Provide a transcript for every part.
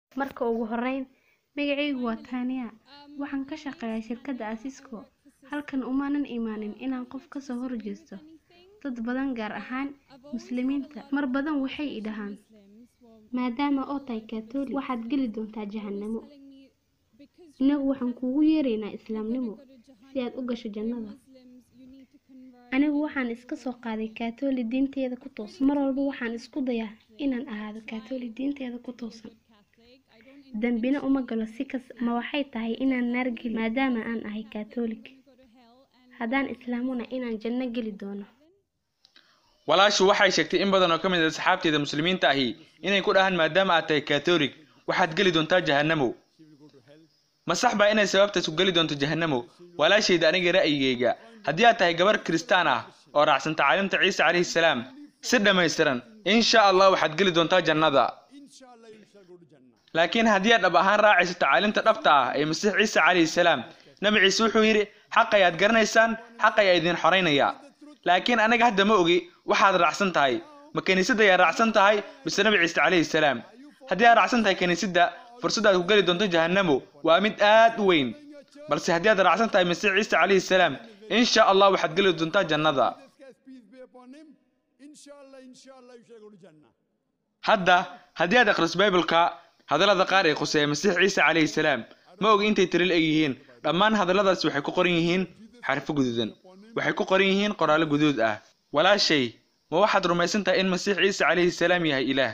Marka ugu horeyn, magacaygu waa Tania. Waxaan ka shaqeeyaa shirkadda Cisco. Halkan umaanan imaanin inaan qof ka soo horjeesto. Dad badan gaar ahaan muslimiinta mar badan waxay idhahaan maadaama oo tahay Catholic waxaad geli doontaa jahannamo. Inagu waxaan kuugu yeeraynaa islaamnimo si aad u gasho jannada. Anigu waxaan iska soo qaaday Catholic diinteeda ku toosan. Mar walba waxaan isku dayaa inaan ahaado Catholic diinteeda ku toosan. dambina uma galo si kas ma waxay tahay inaan naar geli maadaama aan ahay Catholic. Haddaan islaamuna inaan janno geli doono. walaashu waxay sheegtay in badan oo ka mid ah asxaabteeda muslimiinta ahi inay ku dhahan maadaama aad tahay Catholic waxaad geli doontaa jahannamo. ma sax baa inay sababtaas u geli doonto jahannamo? walaashayda aniga ra'yigayga haddii aad tahay gabar Kristaan ah oo raacsan tacliimta Ciise calayhi salaam si dhammaystiran insha Allah waxaad geli doontaa jannada. laakiin haddii aad dhab ahaan raacayso tacliimta dhabta ah ee Masiix Ciise calayhi salaam, Nabi Ciise wuxuu yiri xaq ayaad garanaysaan, xaq ayaa idin xoreynaya. laakiin anaga hadda ma ogi waxaad raacsan tahay. ma kaniisadda ayaa raacsan tahay mise Nabi Ciise calayhi salaam? haddii aad raacsan tahay kaniisadda, fursadaad ku geli doonto jahannamo waa mid aad u weyn. balse haddii aad raacsan tahay Masiix Ciise calayhi salaam, insha Allah waxaad geli doontaa jannada. hadda haddii aad akhriso Bible-ka hadallada qaar ee quseeya Masiix Ciise calayhi salaam, ma ogi intay tiril ay yihiin. dhammaan hadalladaas waxay ku qoran yihiin xarfo guduudan. waxay ku qoran yihiin qoraallo guduud ah. walaashay, ma waxaad rumaysan tahay in Masiix Ciise calayhi salaam yahay Ilaah?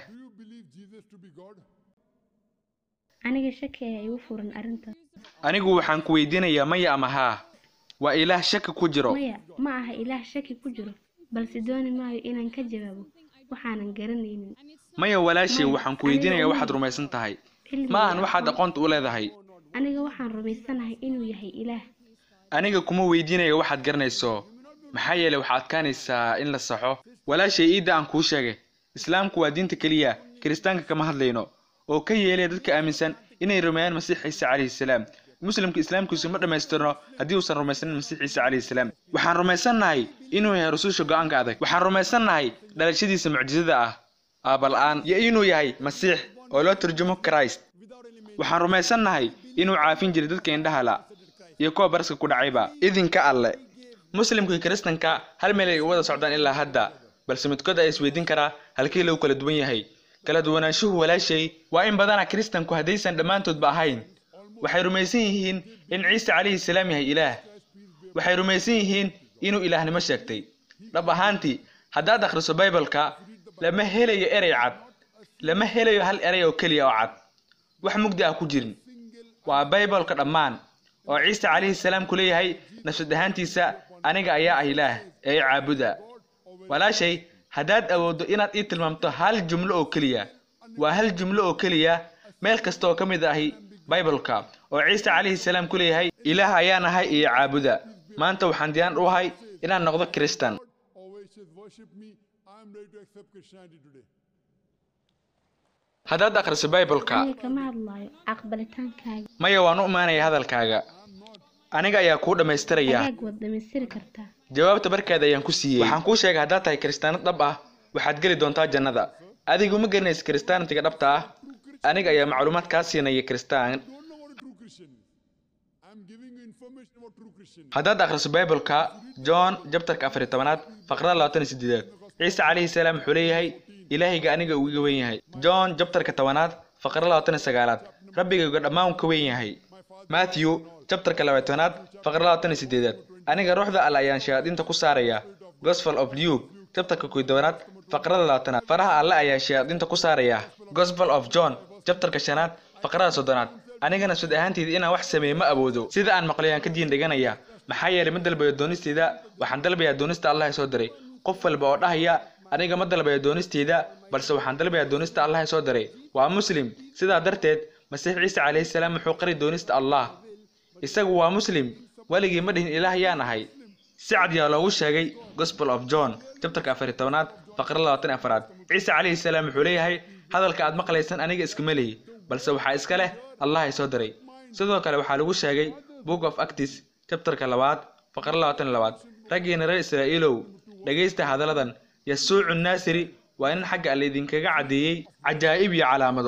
Aniga shaki ayaa igu furan arrintaas. anigu waxaan ku weydiinayaa maya ama haa. waa Ilaah shaki ku jiro? Maya, ma aha Ilaah shaki ku jiro, balse dooni maayo inaan ka jawaabo waxaanan garanaynin. maya walaashay, waxaan ku weydiinayaa waxaad rumaysan tahay. ma ahan waxaad aqoonta u leedahay. Aniga waxaan rumaysanahay inuu yahay Ilaah. aniga kuma weydiinayo waxaad garanayso, maxaa yeelay waxaad adkaanaysaa in la saxo. walaashay, iida aan kuu sheegay, islaamku waa diinta keliya, kiristaanka kama hadlayno, oo ka yeelay dadka aaminsan inay rumeeyaan Masiix Ciise calayhi salaam. muslimka islaamkiisu ma dhammaystirno haddii uusan rumaysanin Masiix Ciise calayhi salaam. waxaan rumaysanahay inuu yahay rasuulka go'aanka adag. waxaan rumaysanahay dhalashadiisa mucjisada ah aabala'aan iyo inuu yahay Masiix oo loo turjumo Christ. waxaan rumaysanahay inuu caafin jiray dadka indhaha la iyo kuwa baraska ku dhacayba idinka alle. muslimka iyo kiristanka hal meel ay wada socdaan ilaa hadda, balse midkood ay isweydiin karaa halkii lagu kala duwan yahay. kala duwanaanshuhu walaashay waa in badana kiristanku haddaysan dhammaantoodba ahayn. waxay rumaysan yihiin in Ciise calayhi salaam yahay Ilaah. waxay rumaysan yihiin inuu ilaahnimo sheegtay. dhab ahaantii haddaad akhriso Bible-ka lama helayo erey cad, lama helayo hal erey oo keliya oo cad, wax mugdi ah ku jirin. waa Bible-ka dhammaan oo Ciise calayhi salaam ku leeyahay nafsad ahaantiisa aniga ayaa ah Ilaah ee caabuda. walaashay, haddaad awooddo inaad ii tilmaamto hal jumlo oo keliya, waa hal jumlo oo keliya meel kasta oo ka mid ahi Bible-ka oo Ciise calayhi salaam ku leeyahay Ilaah ayaan ahay iyo caabuda, maanta waxaan diyaar u ahay inaan noqdo Kristaan. haddaad akhriso Bible-ka Aniga kama hadlayo aqbalitaankaaga. maya, waan u imaanaya hadalkaaga. aniga ayaa kuu dhammaystiraya. Ayaag waad dhammaystiri kartaa. jawaabta barkeeda ayaan ku siiyey. waxaan kuu sheegay haddaad tahay kiristaanad dhab ah waxaad geli doontaa jannada. adigu ma garanaysa kiristaantiga dhabta ah. aniga ayaa macluumaad kaa siinaya kiristaan. haddaad akhriso Bible-ka John chapterka 14 faqrada 28, Ciise calayhi salaam wuxuu leeyahay ilaahayga aniga uu iga weyn yahay. John chapterka 10 faqrada 29, rabbigayga dhammaan ka weyn yahay. Matthew chapterka 20 faqrada 28, aniga ruuxda Alle ayaan shayaadiinta ku saaraya. Gospel of Luke chapterka 1 faqrada 20, faraha Alle ayaa shayaadiinta ku saaraya. Gospel of John chapterka 5 faqrada 30, anigana sud ahaanteed inaan wax sameeyo ma awoodo. sida aan maqlayaan ka diin dhiganaya, maxaa yeelay ma dalbayo doonisteeda, waxaan dalbayaa doonista Allah soo diray. qof walba oo dhahaya aniga ma dalbayo doonisteeda, balse waxaan dalbayaa doonista Allah soo diray waa muslim. sidaa darteed Masiix Ciise calayhi salaam wuxuu qari doonista Allah. isagu waa muslim, waligii ma dhihin Ilaah yaan ahay. si cad yaa loogu sheegay Gospel of John chapterka 14 faqrada 24, Ciise calayhi salaam wuxuu leeyahay hadalka aad maqlaysan aniga iskama leeyi, balse waxaa iska leh Allah soo diray. sidoo kale waxaa lagu sheegay Book of Acts chapterka 2 faqrada 22, raggiina reer Israa'iilow dhageysta hadalladan. Yasuucu Naasiri waa in xagga Alle idinkaga cadeeyay cajaa'ib iyo calaamado.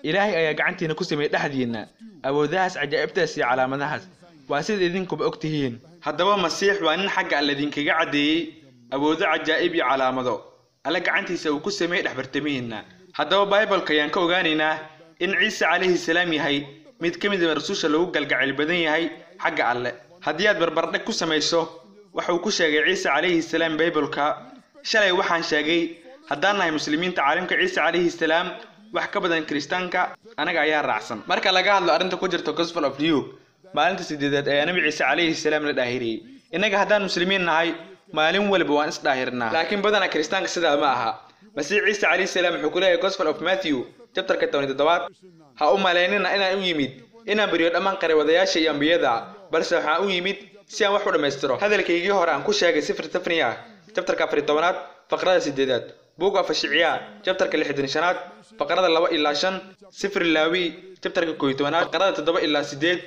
ilaahay ayaa gacantiina ku sameeyay dhaxdiina awoodahaas cajaa'ibtaas iyo calaamadahaas waa sida idinkuba ogtihiin haddaba masiix waa nin xagga alle idinkaga cadeeyay awoodo cajaa'ib iyo calaamado alle gacantiisa uu ku sameeyay dhaxbartamihiina haddaba bible-ka ayaan ka ogaanaynaa in ciise calayhi salaam yahay mid ka mid ah rasuusha lagu galgacayl badan yahay xagga alle haddii aad barbardhig ku samayso waxa uu ku sheegay ciise calayhi salaam bible-ka shalay waxaan sheegay haddaan nahay muslimiinta caalamka ciise calayhi salaam wax ka badan kristaanka anaga ayaa raacsan marka laga hadlo arrinta ku jirta gospel of Luke maalinta 8aad ayaa nabi ciise calayhi salaam la dhaahiriyay inaga haddaan muslimiin nahay maalin walba waan is dhaahirnaa laakiin badana kristaanka sidaa ma aha masiix ciise calayhi salaam wuxuu ku leeyahay gospel of Matthew chapter 17 ha u maleynina inaan u yimid inaan bariyo dhammaan qareewadayaasha iyo ambiyada balse waxaan u yimid si aan wax u dhameystiro hadalkaygii hore aan ku sheegay sifir tafniya chapter 14 faqrada 8aad book of Ashciya chapter 65 faqrada 2 ilaa 5 sifir Lawi chapter 11 faqrada 7 ilaa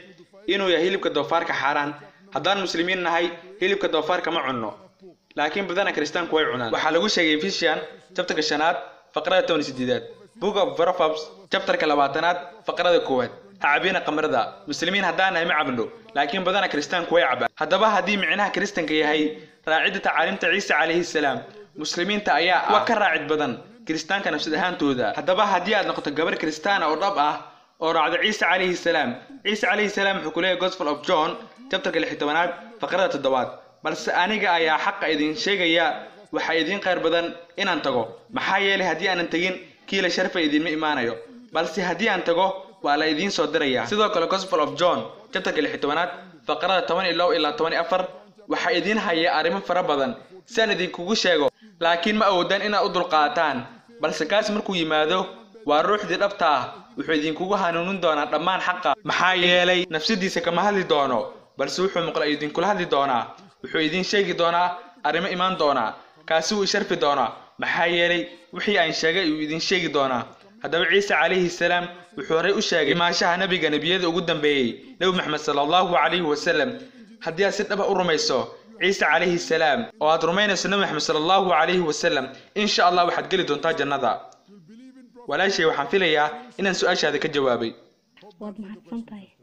8 inuu yahay hilibka doofaarka xaraan haddaan muslimiin nahay hilibka doofaarka ma cunno laakiin badana kristaanku way cunaan waxa lagu sheegay Ephesians chapter 5 faqrada 18 book of Proverbs chapter 20 faqrada 1 عابينا قمردا مسلمين هدانا ما عبنو لكن بدنا كريستيان كوي عبا هدبا هدي معناها كريستيان كيهي راعدة تعاليم عيسى عليه السلام مسلمين تأيا وكراعد بدن كريستيان كان نفسدهان تودا هدبا هدي نقطة جبر كريستيان أو ربعة أو راعد عيسى عليه السلام عيسى عليه السلام حكوليه Gospel of John chapter الحتوانات فقرة الدوات بس أنا أيا حق إذن شيء يا وحيدين خير بدن إن أنتجو محايل هدي أن أنتجين كيل شرفة إذن مئمانيو بس هدي أنتجو وعلى إذن صدرية سيدو كلا Gospel of John chapter الحتوانات فقرة 8 إلى 14 وحيدين هي أريم فربضن سندين كوجو شيء لكن ما أودن إن أدل قاتان بس كاس مركو يمادو والروح دي ربطة وحيدين كوجو هنون دونا ضمان حقه محايلي نفس دي سكما هذي دونو بس وحو مقلا إذن كل هذي دونا وحيدين شيء دونا أريم إيمان دونا كاسو شرف دونا محايلي وحي عن شيء ويدين شيء دونا هذا عيسى عليه السلام وحوري أشاقي ما شاء نبيذ قدام بي نبي محمد صلى الله عليه وسلم هدي أسد أبا أرميسو عيسى عليه السلام وهذا رمينا سنة محمد صلى الله عليه وسلم إن شاء الله واحد قلي دون تاج النظر ولا شيء وحنفليا إن سؤال هذا كجوابي